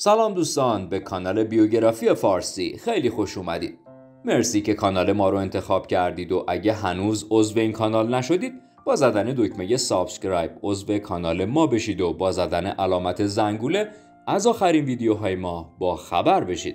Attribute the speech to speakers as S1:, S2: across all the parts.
S1: سلام دوستان، به کانال بیوگرافی فارسی خیلی خوش اومدید. مرسی که کانال ما رو انتخاب کردید و اگه هنوز عضو این کانال نشدید با زدن دکمه سابسکرایب عضو کانال ما بشید و با زدن علامت زنگوله از آخرین ویدیوهای ما با خبر بشید.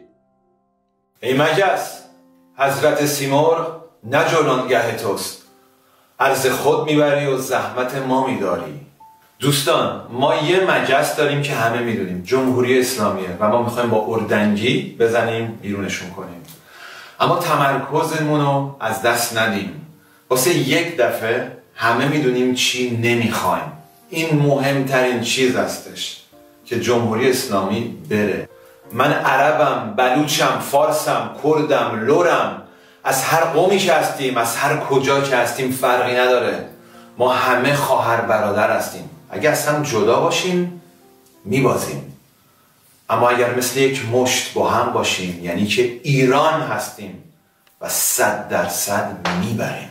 S2: ای مگس، حضرت سیمرغ نه جولانگه توست، عرض خود میبری و زحمت ما میداری. دوستان، ما یه مگس داریم که همه میدونیم، جمهوری اسلامیه و ما میخوایم با اردنگی بزنیم بیرونشون کنیم، اما تمرکزمون رو از دست ندیم. واسه یک دفعه همه میدونیم چی نمیخوایم. این مهمترین چیز هستش که جمهوری اسلامی بره. من عربم، بلوچم، فارسم، کردم، لورم، از هر قومی که هستیم، از هر کجا که هستیم فرقی نداره. ما همه خواهر برادر هستیم. اگر اصلا جدا باشیم میبازیم، اما اگر مثل یک مشت با هم باشیم یعنی که ایران هستیم و 100% میبریم.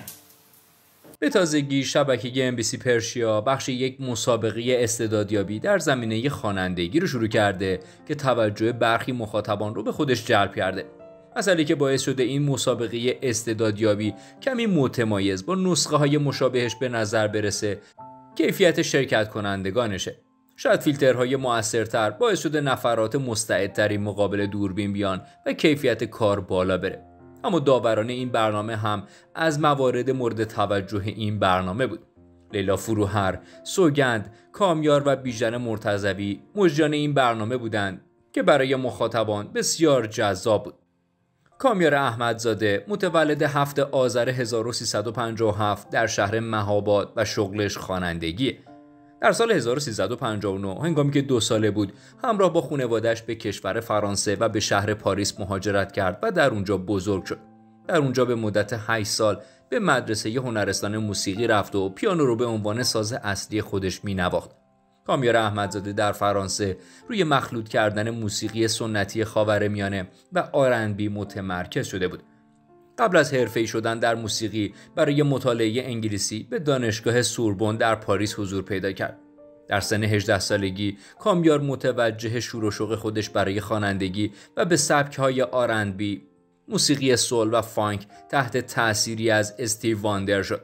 S1: به تازگی شبکه MBC پرشیا بخش یک مسابقه استعدادیابی در زمینه خوانندگی رو شروع کرده که توجه برخی مخاطبان رو به خودش جلب کرده. مسئله که باعث شده این مسابقه استعدادیابی کمی متمایز با نسخه های مشابهش به نظر برسه کیفیت شرکت کنندگانشه. شاید فیلترهای مؤثرتر باعث شده نفرات مستعدتری مقابل دوربین بیان و کیفیت کار بالا بره. اما داوران این برنامه هم از موارد مورد توجه این برنامه بود. لیلا فروهر، سوگند، کامیار و بیژن مرتضوی مجریان این برنامه بودند که برای مخاطبان بسیار جذاب بود. کامیار احمدزاده متولد 7 آذر 1357 در شهر مهاباد و شغلش خوانندگیه. در سال 1359 هنگامی که 2 ساله بود همراه با خانواده‌اش به کشور فرانسه و به شهر پاریس مهاجرت کرد و در اونجا بزرگ شد. در اونجا به مدت 8 سال به مدرسه هنرستان موسیقی رفت و پیانو رو به عنوان ساز اصلی خودش می‌نواخت. کامیار احمدزاده در فرانسه روی مخلوط کردن موسیقی سنتی خاورمیانه و آرنبی متمرکز شده بود. قبل از حرفه‌ای شدن در موسیقی برای مطالعه انگلیسی به دانشگاه سوربن در پاریس حضور پیدا کرد. در سن 18 سالگی کامیار متوجه شور و شوق خودش برای خوانندگی و به سبک‌های آرنبی، موسیقی سول و فانک تحت تأثیری از استیو واندر شد.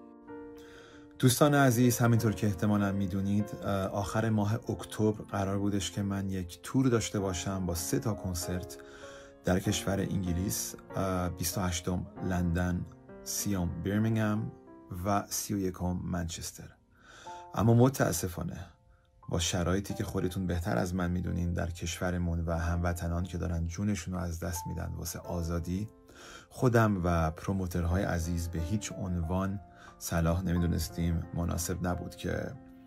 S3: دوستان عزیز، همینطور که احتمالاً میدونید آخر ماه اکتبر قرار بودش که من یک تور داشته باشم با 3 تا کنسرت در کشور انگلیس، 28 لندن، 30 برمینگهم و 31 منچستر. اما متاسفانه با شرایطی که خودتون بهتر از من میدونین در کشورمون و هموطنان که دارن جونشون رو از دست میدن واسه آزادی، خودم و پروموترهای عزیز به هیچ عنوان صلاح نمیدونستیم مناسب نبود که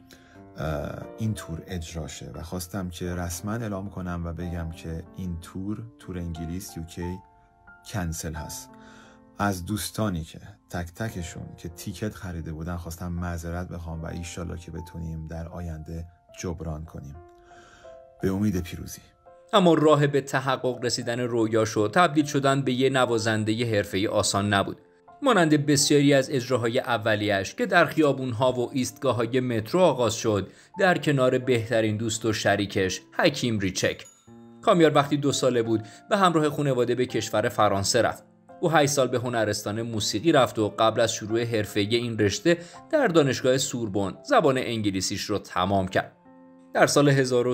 S3: این تور اجرا شه و خواستم که رسما اعلام کنم و بگم که این تور انگلیس UK کنسل هست. از دوستانی که تک تکشون که تیکت خریده بودن خواستم معذرت بخوام و ایشالله که بتونیم در آینده جبران کنیم. به امید پیروزی.
S1: اما راه به تحقق رسیدن رویاشو تبدیل شدن به یه نوازنده حرفه‌ای آسان نبود. مانند بسیاری از اجراهای اولیه‌اش که در خیابون‌ها و ایستگاه‌های مترو آغاز شد در کنار بهترین دوست و شریکش حکیم ریچک. کامیار وقتی 2 ساله بود به همراه خانواده به کشور فرانسه رفت. او 8 سال به هنرستان موسیقی رفت و قبل از شروع حرفه‌ای این رشته در دانشگاه سوربن زبان انگلیسیش رو تمام کرد. در سال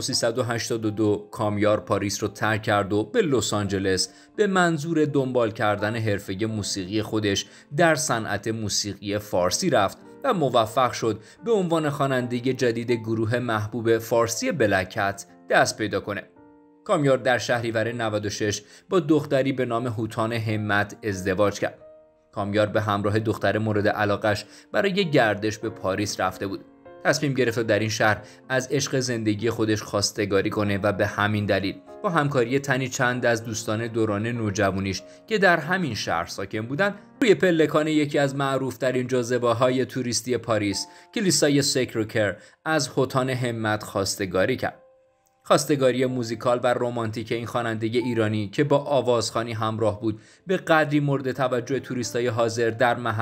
S1: 1382 کامیار پاریس رو ترک کرد و به لس آنجلس به منظور دنبال کردن حرفه موسیقی خودش در صنعت موسیقی فارسی رفت و موفق شد به عنوان خواننده جدید گروه محبوب فارسی بلک کت دست پیدا کنه. کامیار در شهریور 96 با دختری به نام هوتان همت ازدواج کرد. کامیار به همراه دختر مورد علاقش برای گردش به پاریس رفته بود. تصمیم گرفت در این شهر از عشق زندگی خودش خواستگاری کنه و به همین دلیل با همکاری تنی چند از دوستان دوران نوجوانیش که در همین شهر ساکن بودند روی پلکان یکی از معروفترین جاذبه‌های توریستی پاریس، کلیسای سکروکر، از هوتان همت خواستگاری کرد. خواستگاری موزیکال و رمانتیک این خواننده ایرانی که با آوازخوانی همراه بود به قدری مورد توجه توریستای حاضر در محل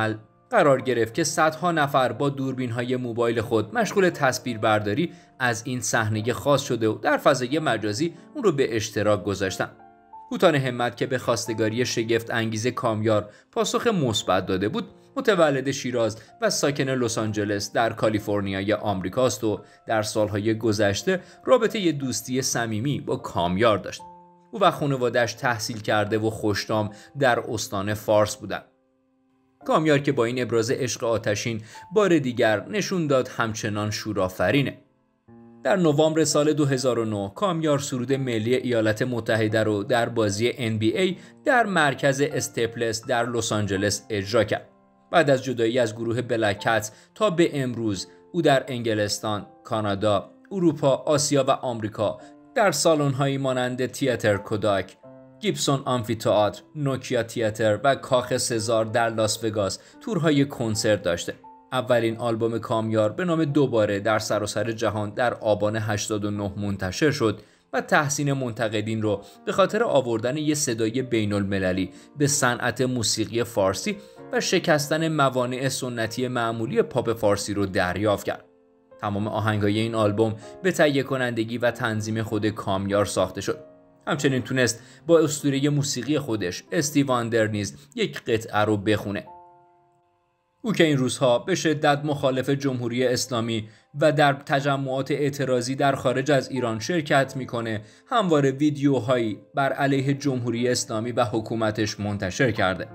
S1: قرار گرفت که صدها نفر با دوربین‌های موبایل خود مشغول تصویربرداری از این صحنه خاص شده و در فضای مجازی اون رو به اشتراک گذاشتن. هوتان همت که به خواستگاری شگفت انگیز کامیار پاسخ مثبت داده بود، متولد شیراز و ساکن لس آنجلس در کالیفرنیای آمریکاست و در سالهای گذشته رابطه دوستی صمیمی با کامیار داشت. او و خانواده‌اش تحصیل کرده و خوشنام در استان فارس بودند. کامیار که با این ابراز عشق آتشین بار دیگر نشون داد همچنان شورآفرینه. در نوامبر سال 2009 کامیار سرود ملی ایالات متحده رو در بازی NBA در مرکز استپلس در لس آنجلس اجرا کرد. بعد از جدایی از گروه بلک کتس تا به امروز او در انگلستان، کانادا، اروپا، آسیا و آمریکا در سالن‌هایی مانند تئاتر کوداک، گیبسون آمفی‌تئاتر، نوکیا تئاتر و کاخ سزار در لاس وگاس تورهای کنسرت داشته. اولین آلبوم کامیار به نام دوباره در سراسر جهان در آبان 89 منتشر شد و تحسین منتقدین رو به خاطر آوردن یک صدای بین المللی به صنعت موسیقی فارسی و شکستن موانع سنتی معمولی پاپ فارسی رو دریافت کرد. تمام آهنگای این آلبوم به تهیه کنندگی و تنظیم خود کامیار ساخته شد. همچنین تونست با اسطوره موسیقی خودش استیو واندر نیز یک قطعه رو بخونه. او که این روزها به شدت مخالف جمهوری اسلامی و در تجمعات اعتراضی در خارج از ایران شرکت میکنه، همواره ویدیوهایی بر علیه جمهوری اسلامی و حکومتش منتشر کرده.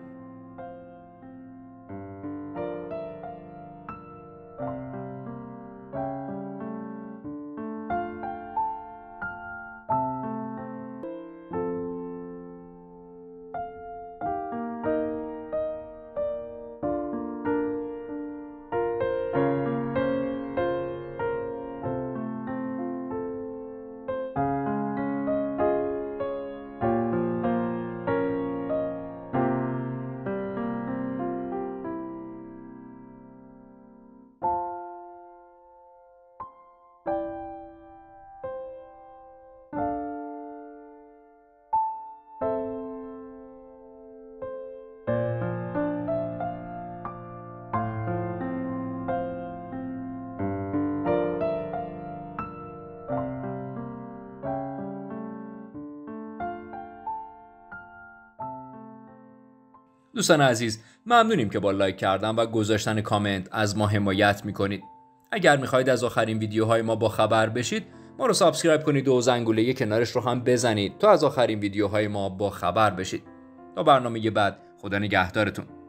S1: دوستان عزیز، ممنونیم که با لایک کردن و گذاشتن کامنت از ما حمایت میکنید. اگر میخواید از آخرین ویدیوهای ما با خبر بشید، ما رو سابسکرایب کنید و زنگوله کنارش رو هم بزنید تا از آخرین ویدیوهای ما با خبر بشید. تا برنامه بعد، خدا نگهدارتون.